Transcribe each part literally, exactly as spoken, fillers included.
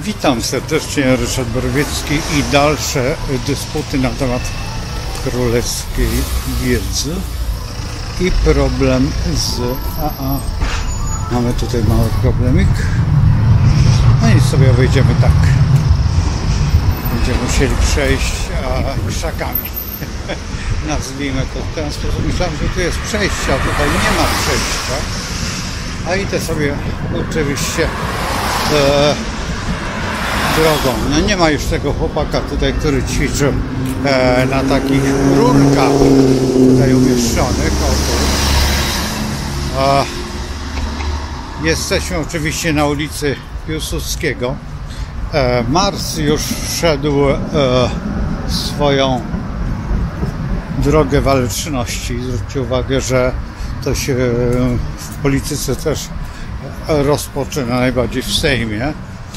Witam serdecznie, Ryszard Borowiecki i dalsze dysputy na temat królewskiej wiedzy i problem z... A, a. Mamy tutaj mały problemik. No i sobie wejdziemy tak. Będziemy musieli przejść a, krzakami. Nazwijmy to w ten sposób. Myślałem, że tu jest przejście, a tutaj nie ma przejścia. A idę sobie oczywiście e, drogą. No nie ma już tego chłopaka tutaj, który ćwiczył e, na takich rurkach tutaj umieszczonych. E, jesteśmy oczywiście na ulicy Piłsudskiego. E, Mars już wszedł e, swoją drogę waleczności. Zwróćcie uwagę, że to się w polityce też rozpoczyna, najbardziej w Sejmie.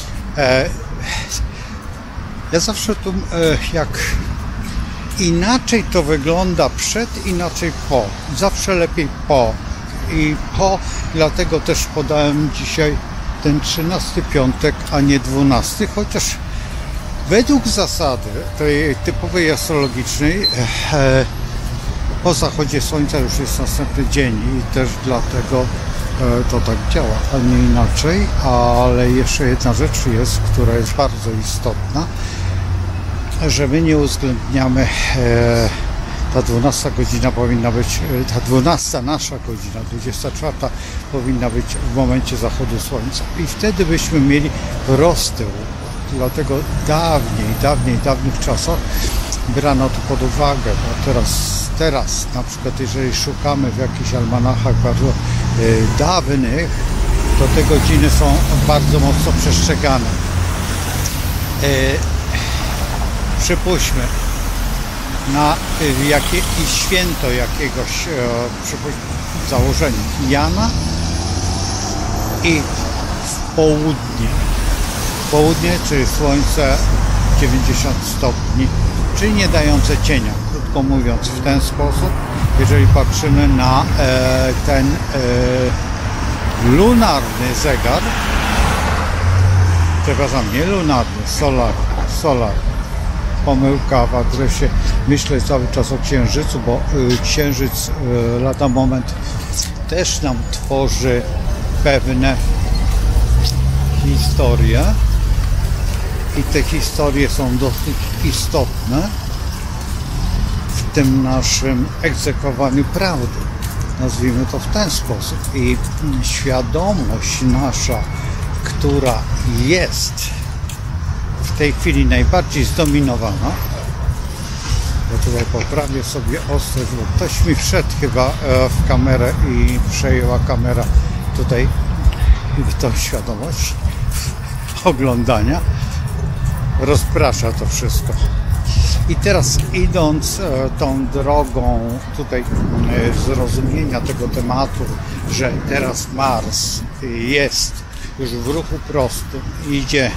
Ja zawsze tu, jak inaczej to wygląda przed, inaczej po. Zawsze lepiej po. I po, dlatego też podałem dzisiaj ten trzynasty piątek, a nie dwunasty, chociaż według zasady tej typowej astrologicznej po zachodzie słońca już jest następny dzień i też dlatego to tak działa, a nie inaczej. Ale jeszcze jedna rzecz jest, która jest bardzo istotna, że my nie uwzględniamy, ta dwunasta godzina powinna być, ta dwunasta nasza godzina, dwudziesta czwarta powinna być w momencie zachodu słońca i wtedy byśmy mieli roztył. Dlatego dawniej, dawniej, dawnych czasach brano to pod uwagę, bo teraz, teraz na przykład jeżeli szukamy w jakichś almanachach bardzo y, dawnych, to te godziny są bardzo mocno przestrzegane. Y, przypuśćmy, na y, jakieś święto jakiegoś, y, przypuśćmy, w założeniu Jana i w południe. Południe, czyli słońce dziewięćdziesiąt stopni, czyli nie dające cienia. Krótko mówiąc, w ten sposób, jeżeli patrzymy na e, ten e, lunarny zegar, przepraszam, nie lunarny, solarny, solarny. Pomyłka w adresie, myślę cały czas o księżycu, bo y, księżyc y, lada moment też nam tworzy pewne historie. I te historie są dosyć istotne w tym naszym egzekwowaniu prawdy. Nazwijmy to w ten sposób. I świadomość nasza, która jest w tej chwili najbardziej zdominowana, ja tutaj poprawię sobie ostrość, bo ktoś mi wszedł chyba w kamerę i przejęła kamera tutaj tą świadomość oglądania. Rozprasza to wszystko. I teraz idąc e, tą drogą tutaj e, zrozumienia tego tematu, że teraz Mars jest już w ruchu prostym, idzie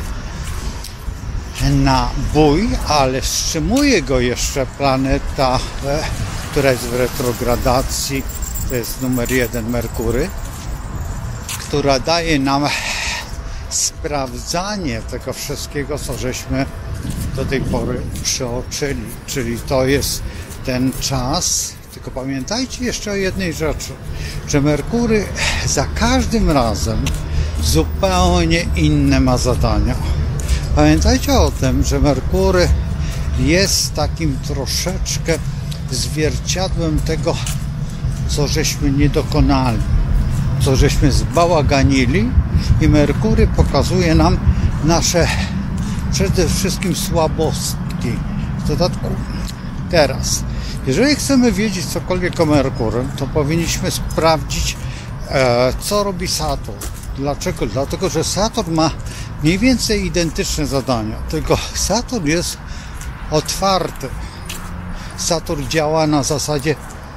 na bój, ale wstrzymuje go jeszcze planeta, e, która jest w retrogradacji, to jest numer jeden Merkury, która daje nam sprawdzanie tego wszystkiego, co żeśmy do tej pory przeoczyli. Czyli to jest ten czas, tylko pamiętajcie jeszcze o jednej rzeczy, że Merkury za każdym razem zupełnie inne ma zadania. Pamiętajcie o tym, że Merkury jest takim troszeczkę zwierciadłem tego, co żeśmy nie dokonali, co żeśmy zbałaganili, i Merkury pokazuje nam nasze przede wszystkim słabostki. W dodatku teraz, jeżeli chcemy wiedzieć cokolwiek o Merkurym, to powinniśmy sprawdzić, e, co robi Saturn. Dlaczego? Dlatego, że Saturn ma mniej więcej identyczne zadania, tylko Saturn jest otwarty. Saturn działa na zasadzie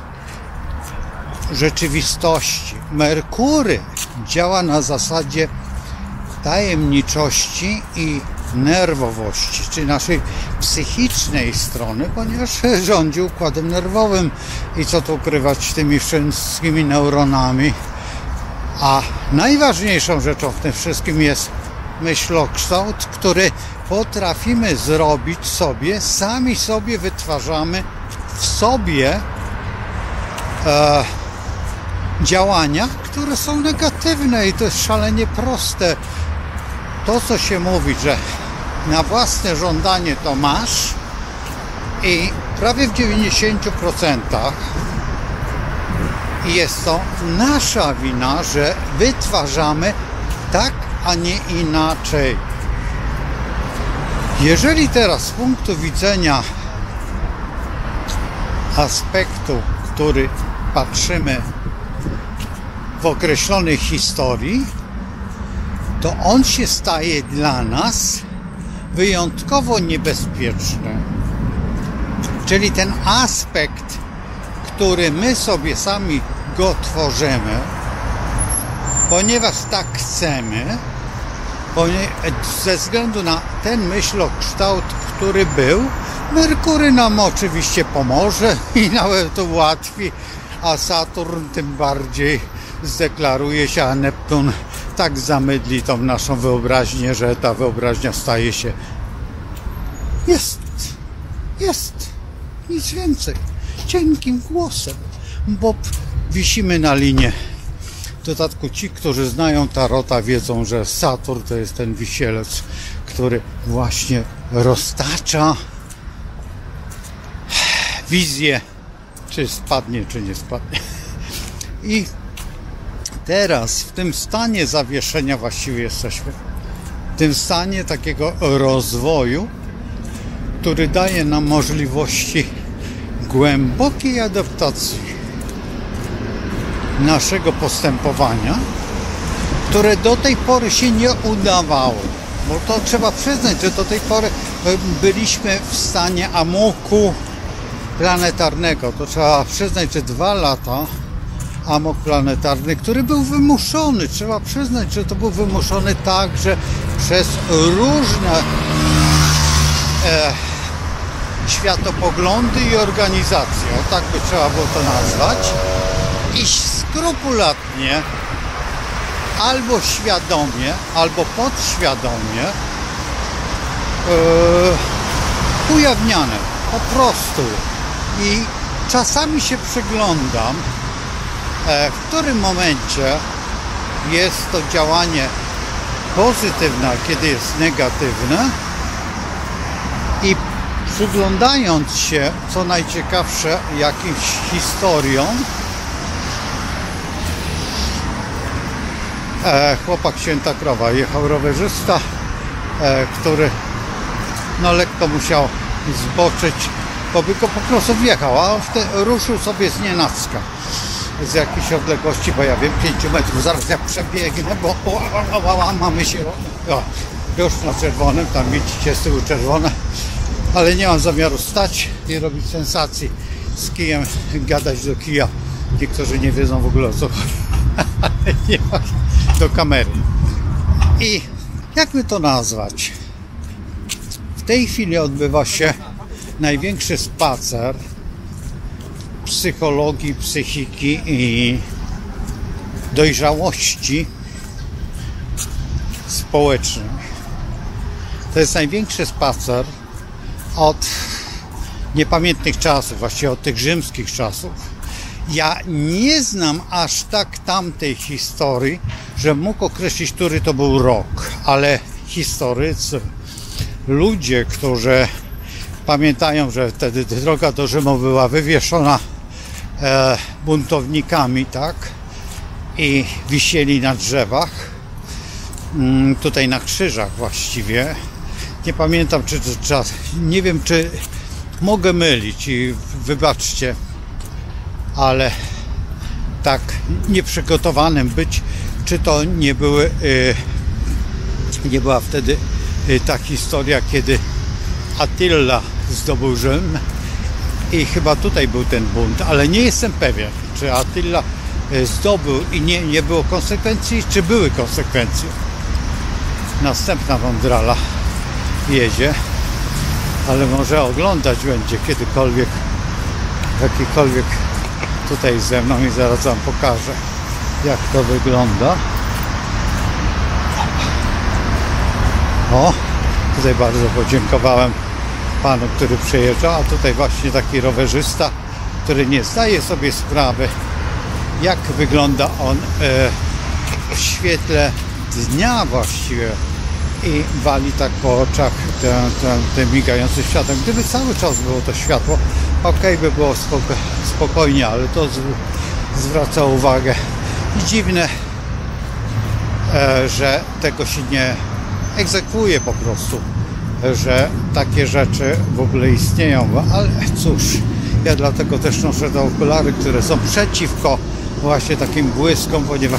rzeczywistości. Merkury działa na zasadzie tajemniczości i nerwowości, czyli naszej psychicznej strony, ponieważ rządzi układem nerwowym i co tu ukrywać tymi wszystkimi neuronami. A najważniejszą rzeczą w tym wszystkim jest myślokształt, który potrafimy zrobić sobie, sami sobie wytwarzamy w sobie e, działania, które są negatywne i to jest szalenie proste. To, co się mówi, że na własne żądanie to masz i prawie w dziewięćdziesięciu procentach jest to nasza wina, że wytwarzamy tak, a nie inaczej. Jeżeli teraz z punktu widzenia aspektu, który patrzymy w określonej historii, to on się staje dla nas wyjątkowo niebezpieczny. Czyli ten aspekt, który my sobie sami go tworzymy, ponieważ tak chcemy, ze względu na ten myślokształt, który był, Merkury nam oczywiście pomoże i nawet to ułatwi, a Saturn tym bardziej zdeklaruje się, a Neptun tak zamydli tą naszą wyobraźnię, że ta wyobraźnia staje się jest, jest, nic więcej, cienkim głosem, bo wisimy na linie. W dodatku ci, którzy znają tarota, wiedzą, że Saturn to jest ten wisielec, który właśnie roztacza wizję, czy spadnie, czy nie spadnie. I teraz w tym stanie zawieszenia właściwie jesteśmy. W tym stanie takiego rozwoju, który daje nam możliwości głębokiej adaptacji naszego postępowania, które do tej pory się nie udawało. Bo to trzeba przyznać, że do tej pory byliśmy w stanie amoku planetarnego. To trzeba przyznać, że dwa lata amok planetarny, który był wymuszony. Trzeba przyznać, że to był wymuszony także przez różne e, światopoglądy i organizacje. O tak by trzeba było to nazwać. I skrupulatnie, albo świadomie, albo podświadomie yy, ujawniane. Po prostu. I czasami się przyglądam, e, w którym momencie jest to działanie pozytywne, a kiedy jest negatywne. I przyglądając się, co najciekawsze, jakimś historiom, e, chłopak Święta Krowa, jechał rowerzysta, e, który no lekko musiał zboczyć, bo by go po prostu wjechał, a on wtedy ruszył sobie z nienacka z jakiejś odległości, bo ja wiem, pięciu metrów, zaraz ja przebiegnę, bo o, o, o, mamy się o, już na czerwonym, tam widzicie z tyłu czerwone, ale nie mam zamiaru stać i robić sensacji z kijem, gadać do kija. Niektórzy nie wiedzą w ogóle o co chodzi do kamery. I jakby to nazwać? W tej chwili odbywa się największy spacer psychologii, psychiki i dojrzałości społecznej. To jest największy spacer od niepamiętnych czasów, właściwie od tych rzymskich czasów. Ja nie znam aż tak tamtej historii, że mógł określić, który to był rok, ale historycy, ludzie, którzy pamiętają, że wtedy droga do Rzymu była wywieszona e, buntownikami, tak? I wisieli na drzewach, mm, tutaj na krzyżach właściwie. Nie pamiętam, czy to czas, nie wiem, czy mogę mylić i wybaczcie, ale tak nieprzygotowanym być, czy to nie były, y, nie była wtedy y, ta historia, kiedy Attila zdobył Rzym i chyba tutaj był ten bunt, ale nie jestem pewien, czy Attila y, zdobył i nie, nie było konsekwencji, czy były konsekwencje. Następna wądrala jedzie, ale może oglądać będzie kiedykolwiek, jakikolwiek tutaj ze mną i zaraz wam pokażę, jak to wygląda. O, tutaj bardzo podziękowałem panu, który przyjeżdża, a tutaj właśnie taki rowerzysta, który nie zdaje sobie sprawy, jak wygląda on e, w świetle dnia właściwie i wali tak po oczach tym migającym światłem. Gdyby cały czas było to światło, ok, by było spoko, spokojnie, ale to z, zwraca uwagę. I dziwne, e, że tego się nie egzekwuje po prostu, że takie rzeczy w ogóle istnieją, ale cóż, ja dlatego też noszę te okulary, które są przeciwko właśnie takim błyskom, ponieważ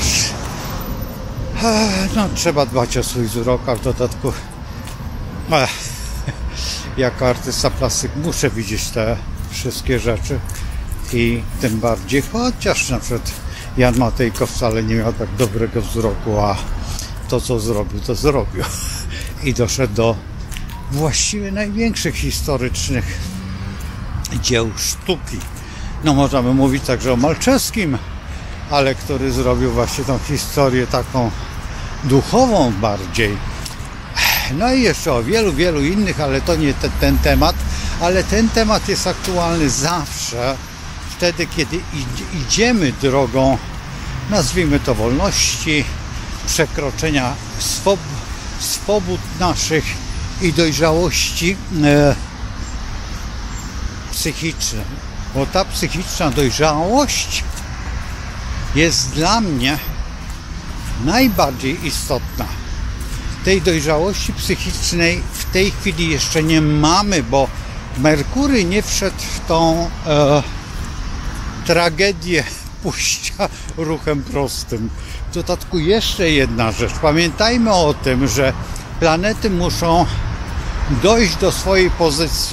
no, trzeba dbać o swój wzrok, a w dodatku ech, jako artysta plastyk muszę widzieć te wszystkie rzeczy i tym bardziej, chociaż na przykład Jan Matejko wcale nie miał tak dobrego wzroku, a to co zrobił, to zrobił i doszedł do właściwie największych historycznych dzieł sztuki. No możemy mówić także o Malczewskim, ale który zrobił właśnie tą historię taką duchową bardziej. No i jeszcze o wielu, wielu innych, ale to nie te, ten temat, ale ten temat jest aktualny zawsze, wtedy kiedy idziemy drogą, nazwijmy to wolności, przekroczenia swob swobód naszych i dojrzałości e, psychicznej. Bo ta psychiczna dojrzałość jest dla mnie najbardziej istotna. Tej dojrzałości psychicznej w tej chwili jeszcze nie mamy, bo Merkury nie wszedł w tą e, tragedię pójścia ruchem prostym. W dodatku jeszcze jedna rzecz. Pamiętajmy o tym, że planety muszą dojść do swojej pozycji.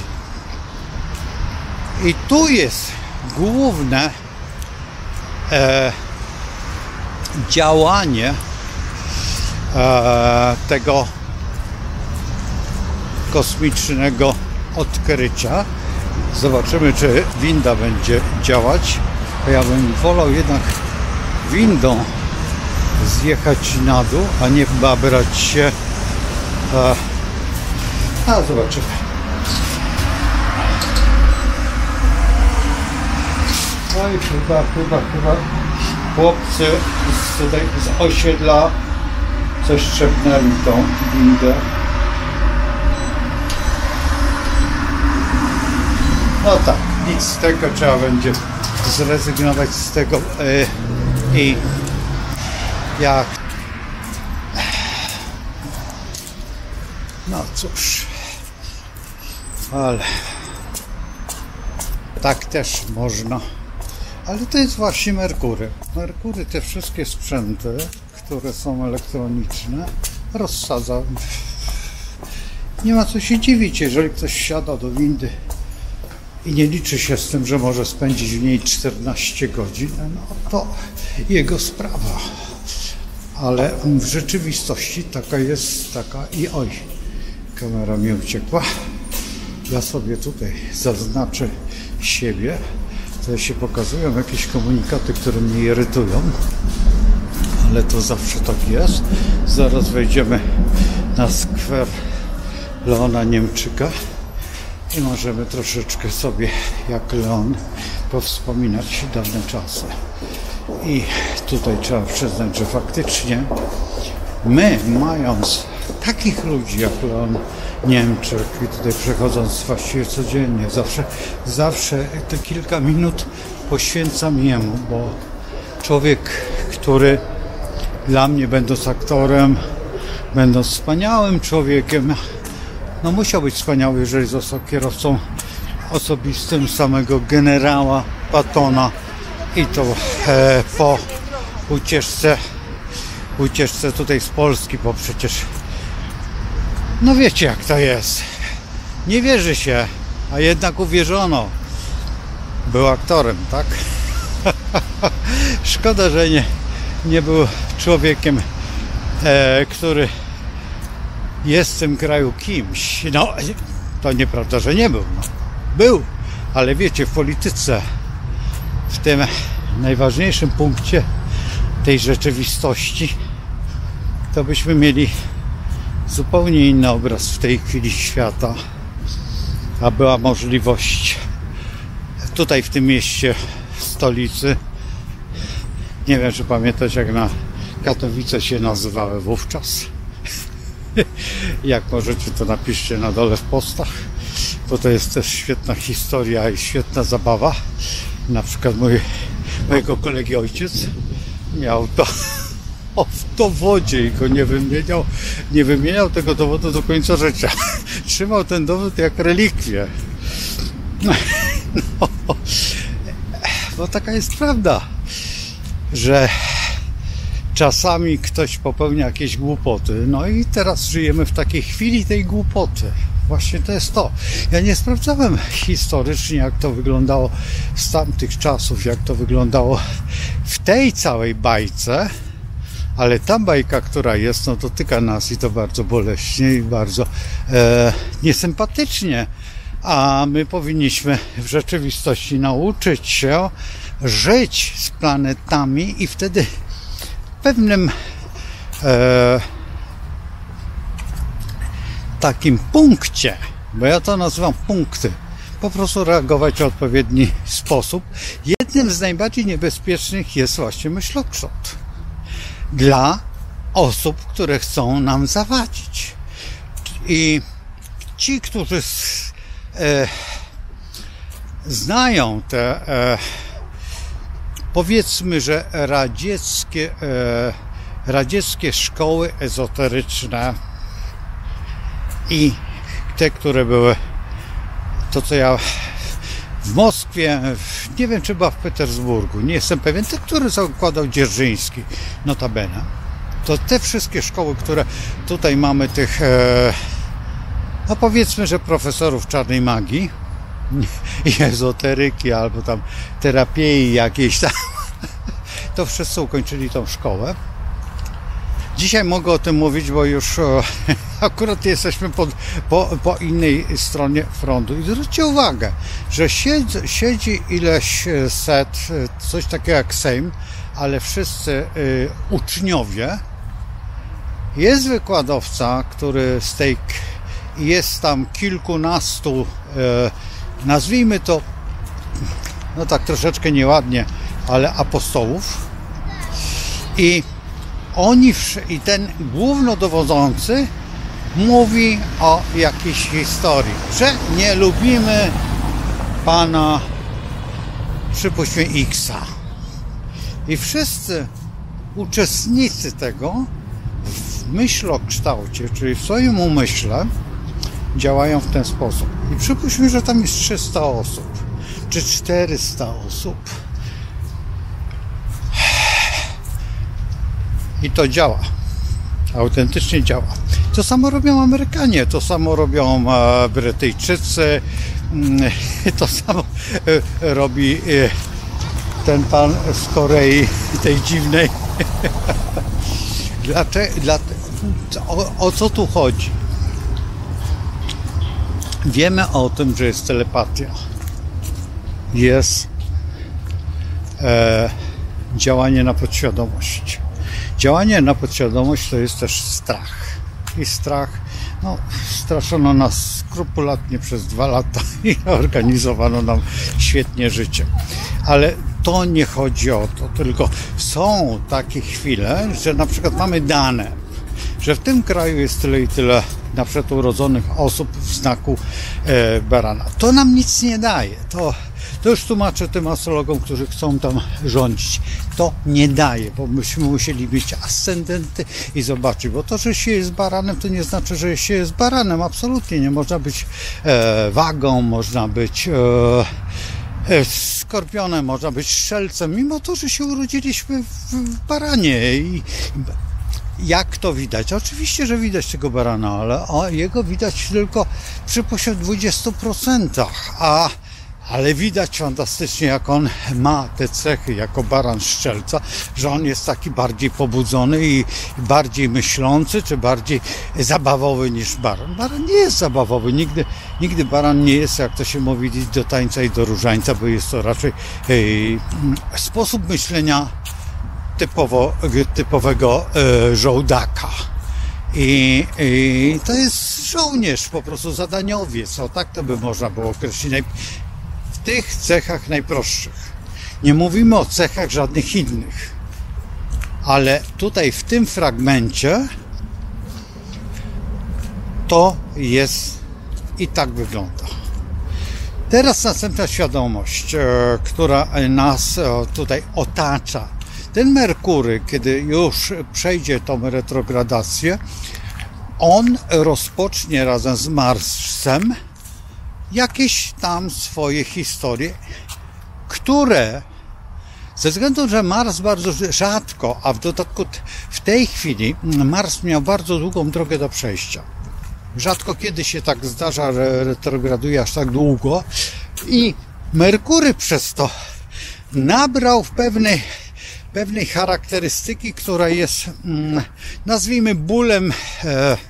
I tu jest główne e, działanie e, tego kosmicznego odkrycia. Zobaczymy, czy winda będzie działać. Ja bym wolał jednak windą zjechać na dół, a nie babrać się. E, a zobaczymy. No i chyba, chyba, chyba chłopcy z, tutaj z osiedla coś trzepnęli tą windę. No tak, nic z tego, trzeba będzie zrezygnować z tego yy, i jak no cóż, ale tak też można. Ale to jest właśnie Merkury. Merkury, te wszystkie sprzęty, które są elektroniczne, rozsadza. Nie ma co się dziwić, jeżeli ktoś wsiada do windy i nie liczy się z tym, że może spędzić w niej czternaście godzin, no to jego sprawa. Ale w rzeczywistości taka jest, taka i oj, kamera mi uciekła. Ja sobie tutaj zaznaczę siebie. Tutaj się pokazują jakieś komunikaty, które mnie irytują, ale to zawsze tak jest. Zaraz wejdziemy na skwer Leona Niemczyka i możemy troszeczkę sobie, jak Leon, powspominać dawne czasy. I tutaj trzeba przyznać, że faktycznie my, mając takich ludzi jak Leon Niemczyk i tutaj przechodząc właściwie codziennie, zawsze, zawsze te kilka minut poświęcam jemu, bo człowiek, który dla mnie, będąc aktorem, będąc wspaniałym człowiekiem, no musiał być wspaniały, jeżeli został kierowcą osobistym samego generała Pattona i to e, po ucieczce, ucieczce tutaj z Polski, bo przecież no wiecie jak to jest. Nie wierzy się, a jednak uwierzono. Był aktorem, tak? Szkoda, że nie, nie był człowiekiem, e, który jest w tym kraju kimś. No, to nieprawda, że nie był. No, był, ale wiecie, w polityce, w tym najważniejszym punkcie tej rzeczywistości, to byśmy mieli zupełnie inny obraz w tej chwili świata, a była możliwość tutaj w tym mieście, w stolicy. Nie wiem, czy pamiętasz, jak na Katowice się nazywały wówczas. Jak możecie, to napiszcie na dole w postach, bo to jest też świetna historia i świetna zabawa. Na przykład mój, mojego kolegi ojciec miał to w dowodzie i go nie wymieniał, nie wymieniał tego dowodu do końca życia. Trzymał ten dowód jak relikwię. No, bo taka jest prawda, że czasami ktoś popełnia jakieś głupoty. No i teraz żyjemy w takiej chwili tej głupoty. Właśnie to jest to. Ja nie sprawdzałem historycznie, jak to wyglądało z tamtych czasów, jak to wyglądało w tej całej bajce, ale ta bajka, która jest, no dotyka nas i to bardzo boleśnie i bardzo e, niesympatycznie. A my powinniśmy w rzeczywistości nauczyć się żyć z planetami i wtedy w pewnym e, takim punkcie, bo ja to nazywam punkty, po prostu reagować w odpowiedni sposób. Jednym z najbardziej niebezpiecznych jest właśnie myślokształt dla osób, które chcą nam zawadzić. I ci, którzy e, znają te e, powiedzmy, że radzieckie, e, radzieckie szkoły ezoteryczne i te, które były, to co ja w Moskwie, w, nie wiem, czy była w Petersburgu, nie jestem pewien, te, które zakładał Dzierżyński, notabene, to te wszystkie szkoły, które tutaj mamy, tych e, no powiedzmy, że profesorów czarnej magii i ezoteryki, albo tam terapii jakiejś tam, to wszyscy ukończyli tą szkołę. Dzisiaj mogę o tym mówić, bo już o, akurat jesteśmy pod, po, po innej stronie frontu. I zwróćcie uwagę, że siedzi, siedzi ileś set, coś takiego jak Sejm, ale wszyscy y, uczniowie. Jest wykładowca, który z tej, jest tam kilkunastu, y, nazwijmy to, no tak troszeczkę nieładnie, ale apostołów. I oni, i ten głównodowodzący mówi o jakiejś historii, że nie lubimy pana, przypuśćmy, X-a. I wszyscy uczestnicy tego w myślokształcie, czyli w swoim umyśle, działają w ten sposób. I przypuśćmy, że tam jest trzysta osób, czy czterysta osób. I to działa. Autentycznie działa. To samo robią Amerykanie, to samo robią Brytyjczycy, to samo robi ten pan z Korei, tej dziwnej. Dlaczego, dla, o, o co tu chodzi? Wiemy o tym, że jest telepatia. Jest e, działanie na podświadomość. Działanie na podświadomość to jest też strach. I strach, no, straszono nas skrupulatnie przez dwa lata i organizowano nam świetnie życie. Ale to nie chodzi o to, tylko są takie chwile, że na przykład mamy dane, że w tym kraju jest tyle i tyle na przykład urodzonych osób w znaku e, barana. To nam nic nie daje. To To już tłumaczę tym astrologom, którzy chcą tam rządzić. To nie daje, bo myśmy musieli mieć ascendenty i zobaczyć, bo to, że się jest baranem, to nie znaczy, że się jest baranem. Absolutnie nie. Można być e, wagą, można być e, e, skorpionem, można być strzelcem, mimo to, że się urodziliśmy w, w baranie. I, jak to widać? Oczywiście, że widać tego barana, ale o, jego widać tylko przy poziomie dwudziestu procentach, a ale widać fantastycznie, jak on ma te cechy jako baran strzelca, że on jest taki bardziej pobudzony i bardziej myślący, czy bardziej zabawowy niż baran. Baran nie jest zabawowy, nigdy, nigdy baran nie jest, jak to się mówi, do tańca i do różańca, bo jest to raczej ej, sposób myślenia typowo, typowego e, żołdaka. I, I to jest żołnierz, po prostu zadaniowiec, o tak to by można było określić, w tych cechach najprostszych. Nie mówimy o cechach żadnych innych, ale tutaj w tym fragmencie to jest i tak wygląda. Teraz następna świadomość, która nas tutaj otacza. Ten Merkury, kiedy już przejdzie tą retrogradację, on rozpocznie razem z Marsem jakieś tam swoje historie, które ze względu, że Mars bardzo rzadko, a w dodatku w tej chwili Mars miał bardzo długą drogę do przejścia. Rzadko kiedy się tak zdarza, że retrograduje aż tak długo i Merkury przez to nabrał w pewnej, pewnej charakterystyki, która jest, nazwijmy, bólem e, e,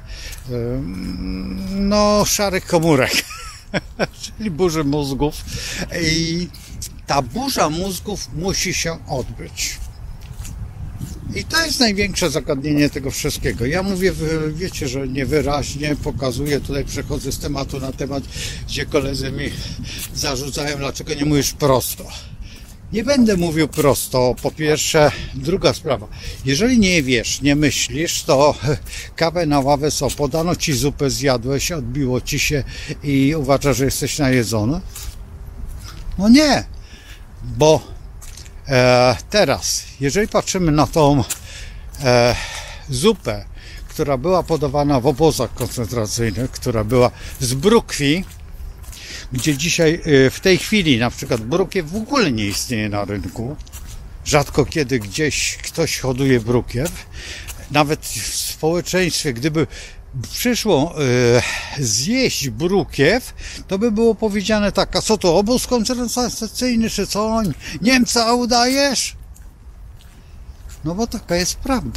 no, szarych komórek, czyli burzy mózgów. I ta burza mózgów musi się odbyć. I to jest największe zagadnienie tego wszystkiego. Ja mówię, wiecie, że niewyraźnie pokazuję, tutaj przechodzę z tematu na temat, gdzie koledzy mi zarzucają, dlaczego nie mówisz prosto. Nie będę mówił prosto, po pierwsze. Druga sprawa, jeżeli nie wiesz, nie myślisz, to kawę na ławę co, podano ci zupę, zjadłeś, odbiło ci się i uważasz, że jesteś najedzony? No nie, bo E, teraz, jeżeli patrzymy na tą e, zupę, która była podawana w obozach koncentracyjnych, która była z brukwi, gdzie dzisiaj, e, w tej chwili na przykład brukiew w ogóle nie istnieje na rynku, rzadko kiedy gdzieś ktoś hoduje brukiew, nawet w społeczeństwie, gdyby przyszło e, zjeść brukiew, to by było powiedziane tak, a co to, obóz koncentracyjny, czy co, Niemca udajesz? No bo taka jest prawda.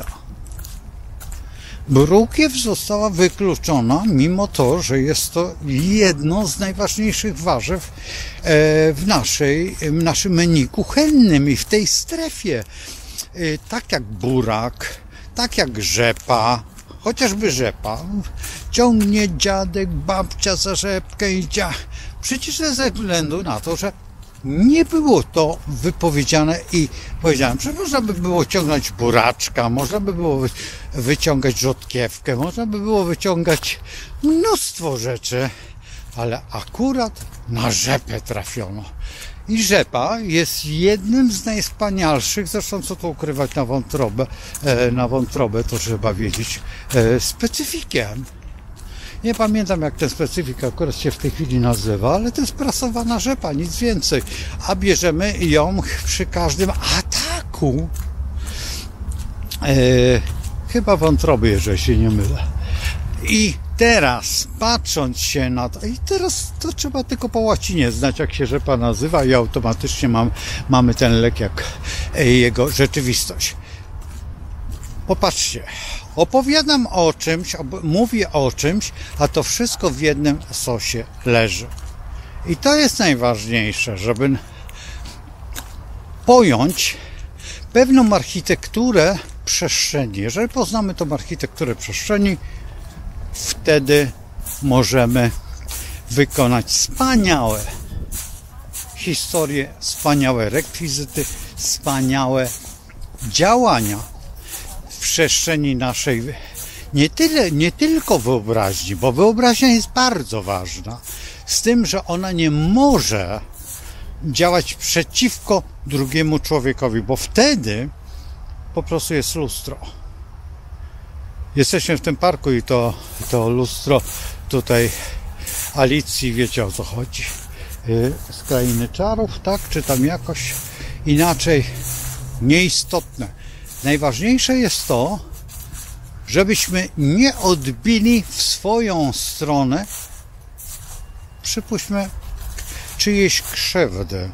Brukiew została wykluczona, mimo to, że jest to jedno z najważniejszych warzyw e, w, naszej, w naszym menu kuchennym i w tej strefie. E, tak jak burak, tak jak rzepa, chociażby rzepa, ciągnie dziadek, babcia za rzepkę i dzia. Przecież ze względu na to, że nie było to wypowiedziane i powiedziałem, że można by było ciągnąć buraczka, można by było wyciągać rzodkiewkę, można by było wyciągać mnóstwo rzeczy, ale akurat na rzepę trafiono. I rzepa jest jednym z najwspanialszych, zresztą co tu ukrywać na wątrobę, na wątrobę to trzeba wiedzieć, specyfikiem. Nie pamiętam jak ten specyfik akurat się w tej chwili nazywa, ale to jest prasowana rzepa, nic więcej. A bierzemy ją przy każdym ataku. E, chyba wątroby, jeżeli się nie mylę. I teraz, patrząc się na to, i teraz to trzeba tylko po łacinie znać, jak się rzepa nazywa i automatycznie mam, mamy ten lek jak jego rzeczywistość. Popatrzcie, opowiadam o czymś, mówię o czymś, a to wszystko w jednym sosie leży. I to jest najważniejsze, żeby pojąć pewną architekturę przestrzeni. Jeżeli poznamy tą architekturę przestrzeni, wtedy możemy wykonać wspaniałe historie, wspaniałe rekwizyty, wspaniałe działania w przestrzeni naszej, nie tyle, nie tylko wyobraźni, bo wyobraźnia jest bardzo ważna, z tym, że ona nie może działać przeciwko drugiemu człowiekowi, bo wtedy po prostu jest lustro. Jesteśmy w tym parku i to, to lustro tutaj Alicji, wiecie o co chodzi, z Krainy Czarów, tak? Czy tam jakoś inaczej, nieistotne. Najważniejsze jest to, żebyśmy nie odbili w swoją stronę, przypuśćmy, czyjejś krzywdy.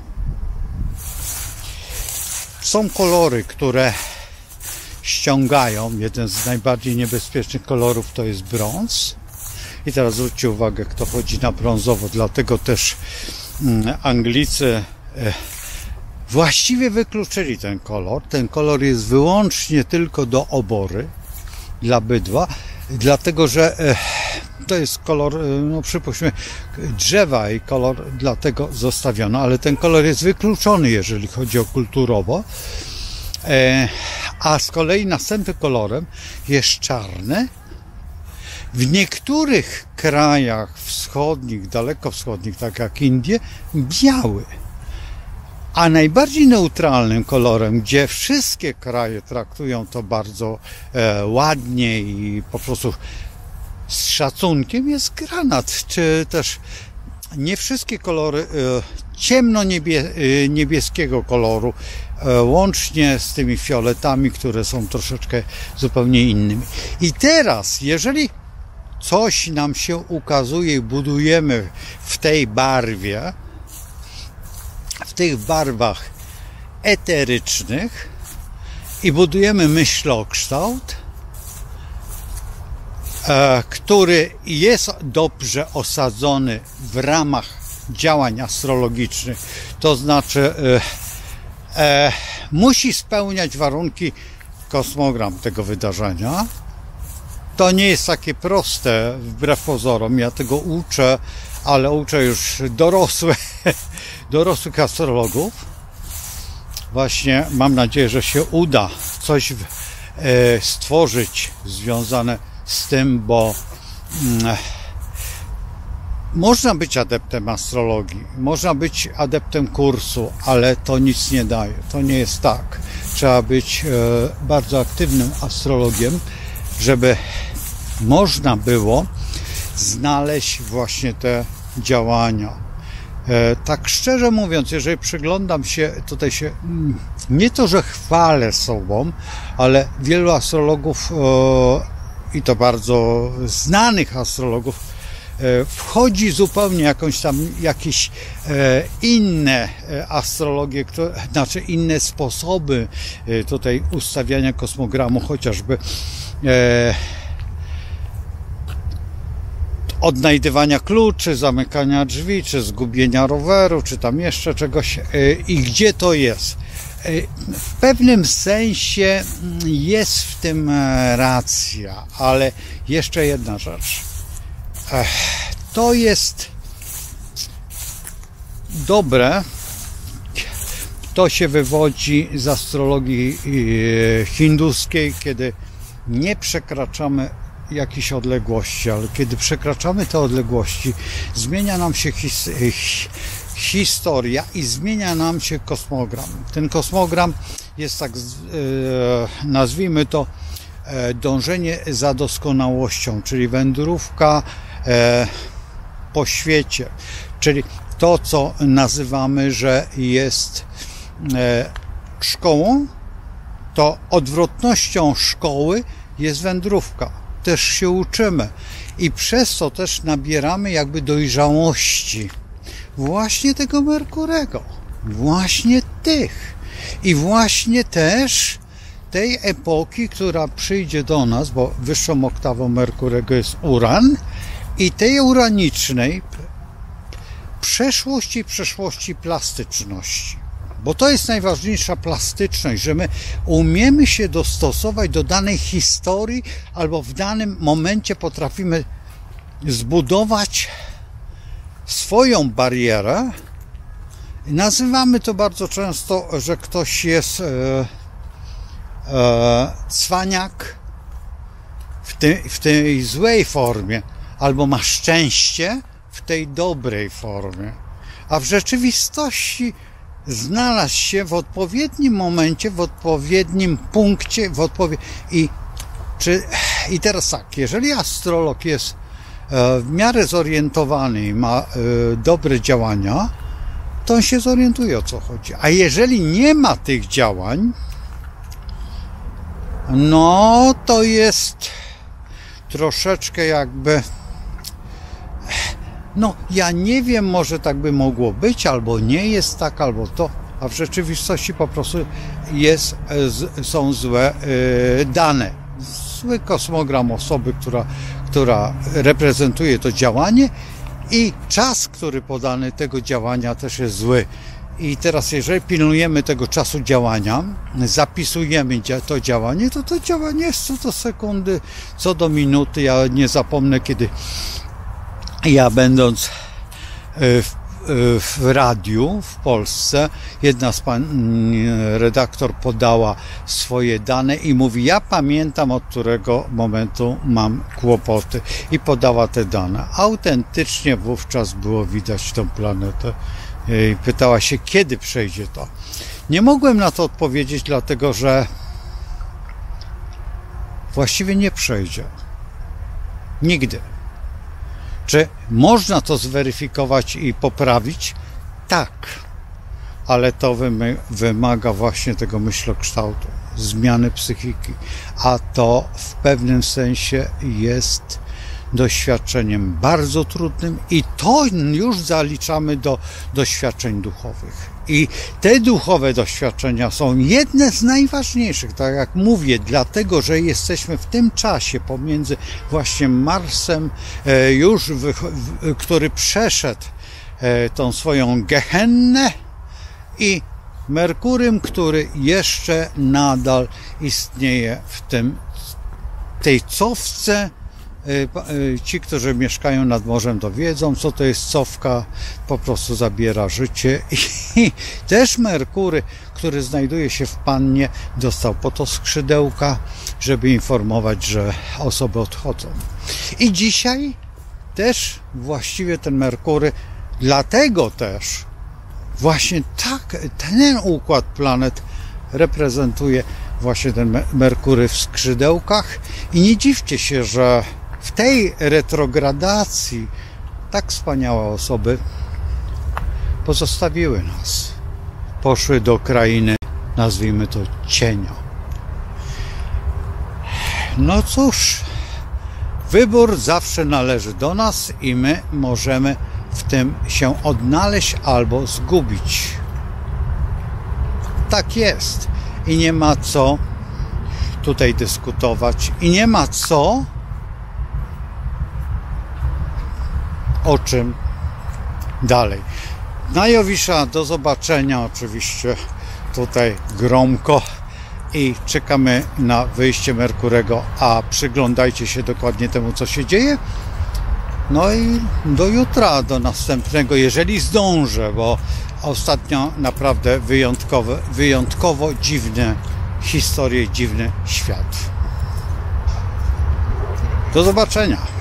Są kolory, które ściągają. Jeden z najbardziej niebezpiecznych kolorów to jest brąz. I teraz zwróćcie uwagę, kto chodzi na brązowo, dlatego też Anglicy właściwie wykluczyli ten kolor. Ten kolor jest wyłącznie tylko do obory, dla bydła. dlatego że to jest kolor, no przypuśćmy, drzewa i kolor dlatego zostawiono, ale ten kolor jest wykluczony, jeżeli chodzi o kulturowo, a z kolei następnym kolorem jest czarny. W niektórych krajach wschodnich, dalekowschodnich, tak jak Indie, biały. A najbardziej neutralnym kolorem, gdzie wszystkie kraje traktują to bardzo e, ładnie i po prostu z szacunkiem, jest granat, czy też nie wszystkie kolory e, ciemno-niebieskiego koloru, e, łącznie z tymi fioletami, które są troszeczkę zupełnie innymi. I teraz, jeżeli coś nam się ukazuje i budujemy w tej barwie, w tych barwach eterycznych i budujemy myślokształt, e, który jest dobrze osadzony w ramach działań astrologicznych, to znaczy e, e, musi spełniać warunki kosmogram tego wydarzenia. To nie jest takie proste, wbrew pozorom. Ja tego uczę, ale uczę już dorosłych, dorosłych astrologów. Właśnie mam nadzieję, że się uda coś e, stworzyć związane z tym, bo mm, można być adeptem astrologii, można być adeptem kursu, ale to nic nie daje. To nie jest tak. Trzeba być e, bardzo aktywnym astrologiem, żeby można było znaleźć właśnie te działania. E, tak szczerze mówiąc, jeżeli przyglądam się, tutaj się nie to, że chwalę sobą, ale wielu astrologów e, i to bardzo znanych astrologów e, wchodzi zupełnie jakąś tam jakieś e, inne astrologie, które, znaczy inne sposoby e, tutaj ustawiania kosmogramu, chociażby e, odnajdywania kluczy, zamykania drzwi, czy zgubienia roweru, czy tam jeszcze czegoś. I gdzie to jest? W pewnym sensie jest w tym racja, ale jeszcze jedna rzecz. To jest dobre, to się wywodzi z astrologii hinduskiej, kiedy nie przekraczamy jakiejś odległości, ale kiedy przekraczamy te odległości, zmienia nam się his, historia i zmienia nam się kosmogram. Ten kosmogram jest tak, nazwijmy to, dążenie za doskonałością, czyli wędrówka po świecie, czyli to, co nazywamy, że jest szkołą, to odwrotnością szkoły jest wędrówka. Też się uczymy i przez to też nabieramy jakby dojrzałości właśnie tego Merkurego, właśnie tych i właśnie też tej epoki, która przyjdzie do nas, bo wyższą oktawą Merkurego jest Uran i tej uranicznej przeszłości, przeszłości plastyczności. Bo to jest najważniejsza plastyczność, że my umiemy się dostosować do danej historii albo w danym momencie potrafimy zbudować swoją barierę. Nazywamy to bardzo często, że ktoś jest e, e, cwaniak w, ty, w tej złej formie albo ma szczęście w tej dobrej formie. A w rzeczywistości znalazł się w odpowiednim momencie, w odpowiednim punkcie, w odpowie... I, czy... I teraz tak, jeżeli astrolog jest w miarę zorientowany i ma dobre działania, to on się zorientuje, o co chodzi. A jeżeli nie ma tych działań, no to jest troszeczkę jakby... No, ja nie wiem, może tak by mogło być, albo nie jest tak, albo to, a w rzeczywistości po prostu jest, są złe yy, dane. Zły kosmogram osoby, która, która reprezentuje to działanie i czas, który podany tego działania też jest zły. I teraz, jeżeli pilnujemy tego czasu działania, zapisujemy to działanie, to to działanie jest co do sekundy, co do minuty. Ja nie zapomnę, kiedy ja będąc w, w radiu w Polsce, jedna z pan redaktor podała swoje dane i mówi, ja pamiętam, od którego momentu mam kłopoty, i podała te dane. Autentycznie wówczas było widać tą planetę. I pytała się, kiedy przejdzie to. Nie mogłem na to odpowiedzieć, dlatego że właściwie nie przejdzie. Nigdy. Czy można to zweryfikować i poprawić? Tak. Ale to wymaga właśnie tego myślokształtu, zmiany psychiki. A to w pewnym sensie jest doświadczeniem bardzo trudnym i to już zaliczamy do doświadczeń duchowych. I te duchowe doświadczenia są jedne z najważniejszych, tak jak mówię, dlatego, że jesteśmy w tym czasie pomiędzy właśnie Marsem, już który przeszedł tą swoją gehennę, i Merkurym, który jeszcze nadal istnieje w tym, tej cofce. Ci, którzy mieszkają nad morzem, to wiedzą, co to jest cofka, po prostu zabiera życie. I też Merkury, który znajduje się w Pannie, dostał po to skrzydełka, żeby informować, że osoby odchodzą. I dzisiaj też właściwie ten Merkury, dlatego też właśnie tak ten układ planet reprezentuje właśnie ten Merkury w skrzydełkach. I nie dziwcie się, że w tej retrogradacji tak wspaniałe osoby pozostawiły nas. Poszły do krainy, nazwijmy to, cienia. No cóż, wybór zawsze należy do nas i my możemy w tym się odnaleźć albo zgubić. Tak jest. I nie ma co tutaj dyskutować. I nie ma co o czym dalej. Na Jowisza do zobaczenia oczywiście tutaj gromko i czekamy na wyjście Merkurego, a przyglądajcie się dokładnie temu, co się dzieje. No i do jutra, do następnego, jeżeli zdążę, bo ostatnio naprawdę wyjątkowe, wyjątkowo dziwne historie, dziwny świat. Do zobaczenia.